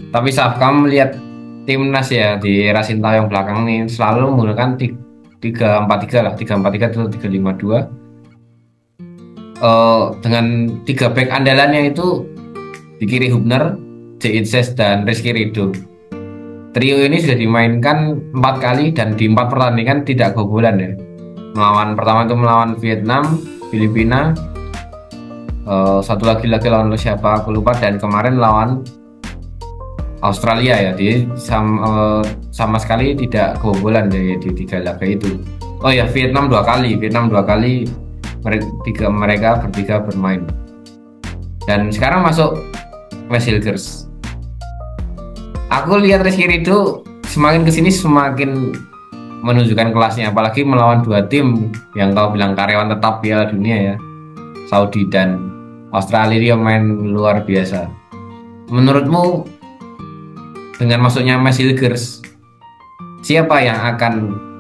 Tapi saat kamu melihat timnas ya di era Sintayong belakang nih selalu menggunakan 3-4-3 lah, 3-4-3 atau 3-5-2 dengan tiga back andalannya itu di kiri Hubner, Itses dan Rizky Ridho. Trio ini sudah dimainkan 4 kali dan di 4 pertandingan tidak kebobolan ya. Pertama itu melawan Vietnam, Filipina, satu lagi lawan siapa aku lupa, dan kemarin lawan Australia ya. Dia sama sekali tidak kebobolan di 3 laga itu. Oh ya, Vietnam 2 kali, mereka bertiga bermain. Dan sekarang masuk Wes Hilgers. Aku lihat Rizky Ridho semakin kesini semakin menunjukkan kelasnya, apalagi melawan 2 tim yang kau bilang karyawan tetap Piala Dunia ya, Saudi dan Australia. Dia main luar biasa. Menurutmu dengan masuknya Wes Hilgers, siapa yang akan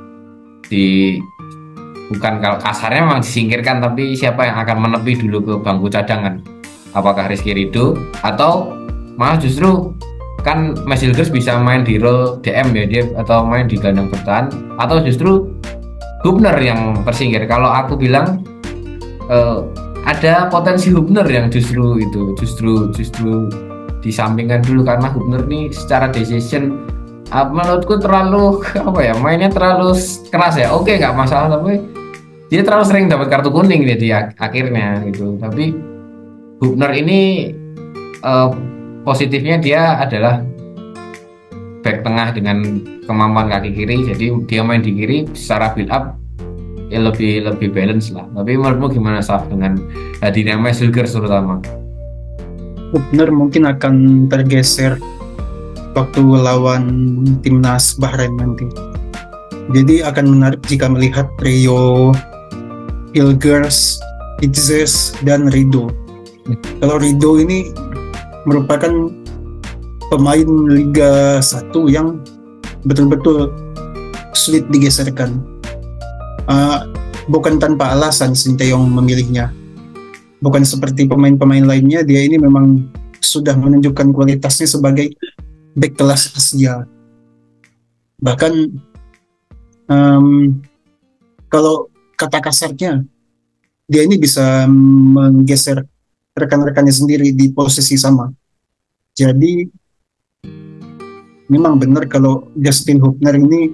bukan kalau kasarnya memang disingkirkan, tapi siapa yang akan menepi dulu ke bangku cadangan? Apakah Rizky Ridho atau malah justru kan Mas Hilgers bisa main di role DM ya dia, atau main di gelandang bertahan, atau justru Hubner yang tersingkir? Kalau aku bilang ada potensi Hubner yang justru disampingkan dulu, karena Hubner nih secara decision menurutku terlalu apa ya, mainnya terlalu keras ya. Oke, nggak masalah, tapi dia terlalu sering dapat kartu kuning di akhirnya gitu. Tapi Hubner ini positifnya dia adalah back tengah dengan kemampuan kaki kiri, jadi dia main di kiri secara build up ya lebih balance lah. Tapi menurutmu gimana Saf dengan hadirnya Wes Hilgers terutama? Benar, mungkin akan tergeser waktu lawan timnas Bahrain nanti. Jadi akan menarik jika melihat trio Hilgers, Itses, dan Ridho. Kalau Ridho ini merupakan pemain Liga 1 yang betul-betul sulit digeserkan. Bukan tanpa alasan Sinteyong memilihnya. Bukan seperti pemain-pemain lainnya, dia ini memang sudah menunjukkan kualitasnya sebagai back kelas Asia. Bahkan kalau kata kasarnya, dia ini bisa menggeser rekan-rekannya sendiri di posisi sama. Jadi memang benar kalau Justin Hubner ini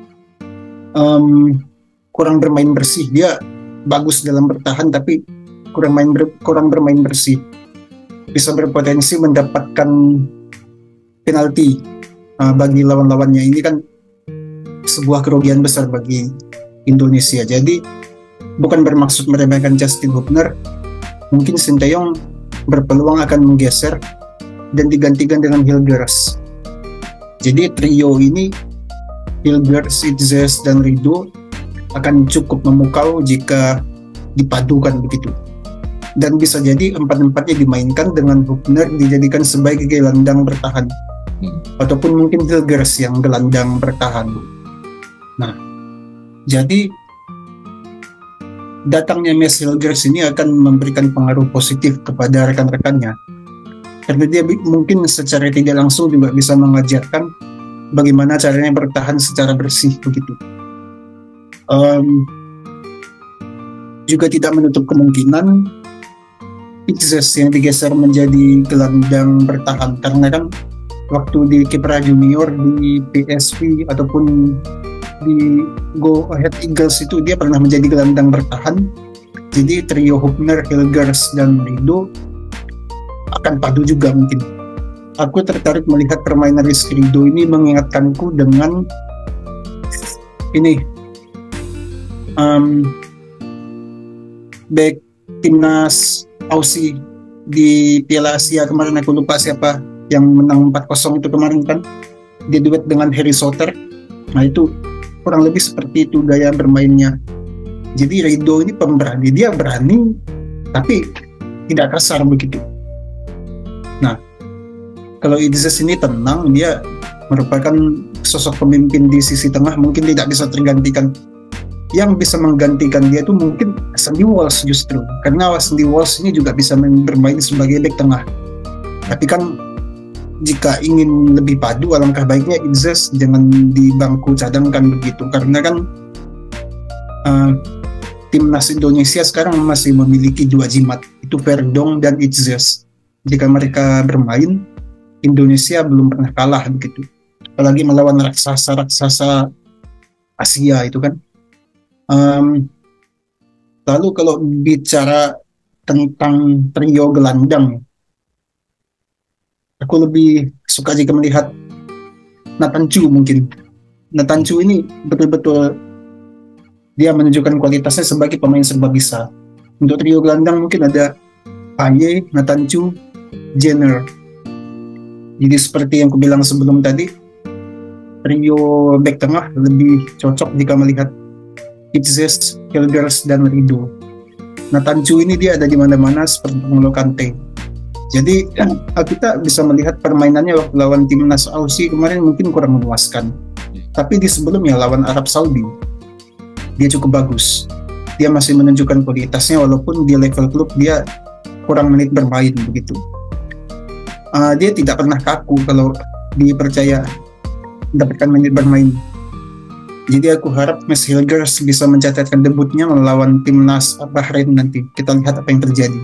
kurang bermain bersih. Dia bagus dalam bertahan tapi kurang bermain bersih. Bisa berpotensi mendapatkan penalti bagi lawan-lawannya. Ini kan sebuah kerugian besar bagi Indonesia. Jadi bukan bermaksud meremehkan Justin Hubner. Mungkin Sinteyong berpeluang akan menggeser dan digantikan dengan Hilgers. Jadi trio ini, Hilgers, Itses, dan Ridho, akan cukup memukau jika dipadukan begitu. Dan bisa jadi empat-empatnya dimainkan dengan Hubner dijadikan sebagai gelandang bertahan. Ataupun mungkin Hilgers yang gelandang bertahan. Nah, jadi datangnya Wes Hilgers ini akan memberikan pengaruh positif kepada rekan-rekannya, karena dia mungkin secara tidak langsung juga bisa mengajarkan bagaimana caranya bertahan secara bersih begitu. Juga tidak menutup kemungkinan Itses yang digeser menjadi gelandang bertahan, karena kan waktu di Kipra Junior di PSV ataupun di Go Ahead Eagles itu dia pernah menjadi gelandang bertahan. Jadi trio Hubner, Hilgers, dan Ridho akan padu juga mungkin. Aku tertarik melihat permainan Rizky Ridho ini, mengingatkanku dengan ini back timnas Aussie di Piala Asia kemarin, aku lupa siapa yang menang 4-0 itu kemarin kan, dia duet dengan Harry Soter. Nah itu kurang lebih seperti itu gaya bermainnya. Jadi Ridho ini pemberani, dia berani tapi tidak kasar begitu. Nah, kalau Itses ini tenang, dia merupakan sosok pemimpin di sisi tengah, mungkin tidak bisa tergantikan. Yang bisa menggantikan dia itu mungkin Sandy Walsh justru, karena Sandy Walsh ini juga bisa bermain sebagai bek tengah. Tapi kan jika ingin lebih padu, alangkah baiknya Itzes jangan di bangku cadangkan begitu, karena kan timnas Indonesia sekarang masih memiliki dua jimat, itu Verdong dan Itzes. Jika mereka bermain, Indonesia belum pernah kalah begitu, apalagi melawan raksasa-raksasa Asia itu kan. Lalu kalau bicara tentang trio gelandang, aku lebih suka jika melihat Nathan Chu mungkin. Nathan Chu ini betul-betul dia menunjukkan kualitasnya sebagai pemain serba bisa. Untuk trio gelandang mungkin ada Aye, Nathan Chu, Jenner. Jadi seperti yang kubilang sebelum tadi, trio back tengah lebih cocok jika melihat Itzes, Hilgers, dan Rido. Nathan Chu ini dia ada di mana-mana seperti N'Golo Kante. Jadi kita bisa melihat permainannya waktu lawan timnas Aussie kemarin mungkin kurang memuaskan. Tapi di sebelumnya lawan Arab Saudi, dia cukup bagus. Dia masih menunjukkan kualitasnya walaupun di level klub dia kurang menit bermain begitu. Dia tidak pernah kaku kalau dipercaya mendapatkan menit bermain. Jadi aku harap Max Hilgers bisa mencatatkan debutnya melawan timnas Bahrain nanti. Kita lihat apa yang terjadi.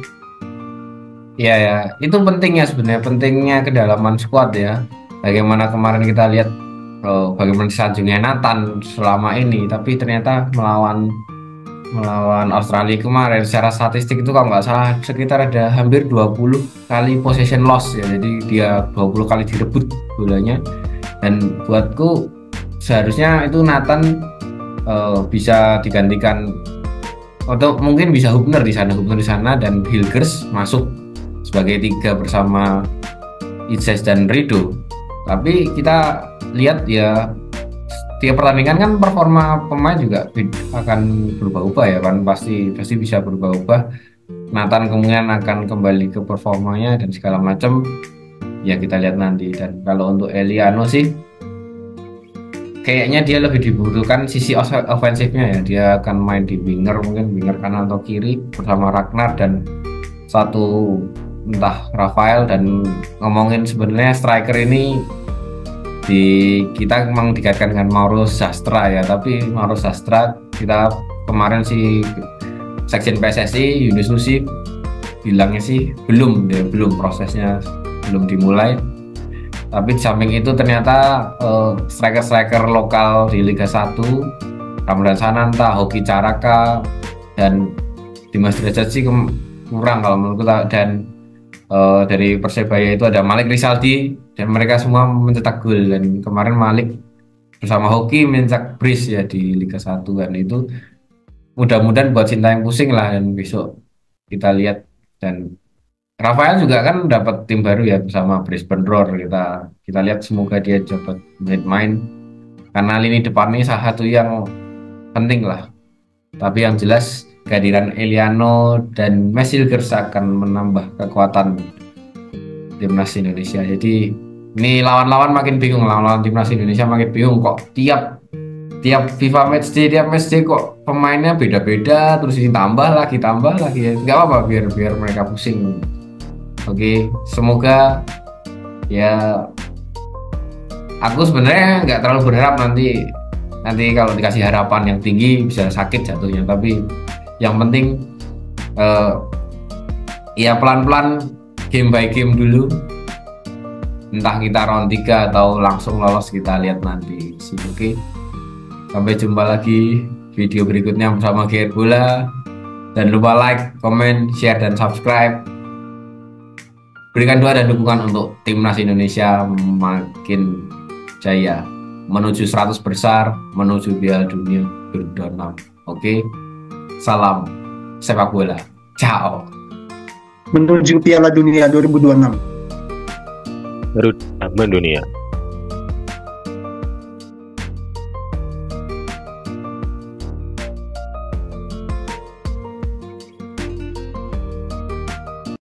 Iya ya, itu pentingnya sebenarnya, pentingnya kedalaman squad ya. Bagaimana kemarin kita lihat bagaimana sanjungnya Nathan selama ini, tapi ternyata melawan Australia kemarin secara statistik itu kalau nggak salah sekitar ada hampir 20 kali possession loss ya. Jadi dia 20 kali direbut bolanya. Dan buatku seharusnya itu Nathan bisa digantikan atau mungkin bisa Hubner di sana dan Hilgers masuk sebagai tiga bersama Itzes dan Rido. Tapi kita lihat ya tiap pertandingan kan performa pemain juga akan berubah-ubah ya kan, pasti bisa berubah-ubah. Nathan kemungkinan akan kembali ke performanya dan segala macam ya, kita lihat nanti. Dan kalau untuk Eliano sih kayaknya dia lebih dibutuhkan sisi ofensifnya ya. Dia akan main di winger, mungkin winger kanan atau kiri bersama Ragnar dan satu entah Rafael. Dan ngomongin sebenarnya striker ini kita memang dikaitkan dengan Mauro Zastra ya, tapi Mauro Zastra kita kemarin sih Sekjen PSSI Yunus Nusi bilangnya sih belum prosesnya belum dimulai. Tapi di samping itu ternyata striker-striker lokal di Liga 1 Ramadhan Sananta, Hoki Caraka, dan Dimas Derajat sih kurang kalau menurutku. Dan dari Persebaya itu ada Malik Rizaldi, dan mereka semua mencetak gol. Dan kemarin Malik bersama Hoki mencetak brace ya di Liga 1 kan. Itu mudah-mudahan buat Sintayong pusing lah, dan besok kita lihat. Dan Rafael juga kan dapat tim baru ya bersama Brisbane Roar. Kita lihat semoga dia dapat menit main, karena lini depan ini salah satu yang penting lah. Tapi yang jelas kehadiran Eliano dan Max Hilgers akan menambah kekuatan timnas Indonesia. Jadi ini lawan-lawan makin bingung, lawan timnas Indonesia makin bingung kok tiap FIFA matchday, tiap matchday kok pemainnya beda-beda, terus ini tambah lagi ya. Nggak apa-apa, biar mereka pusing. Oke, semoga ya, aku sebenarnya nggak terlalu berharap nanti kalau dikasih harapan yang tinggi bisa sakit jatuhnya. Tapi yang penting ya pelan-pelan, game by game dulu. Entah kita round 3 atau langsung lolos, kita lihat nanti sih. Oke, sampai jumpa lagi video berikutnya bersama Gear Bola. Dan lupa like, comment, share, dan subscribe. Berikan doa dan dukungan untuk timnas Indonesia makin jaya menuju 100 besar, menuju Piala Dunia 2026. Oke, salam sepak bola, ciao. Menuju Piala Dunia 2026. Baru aman dunia.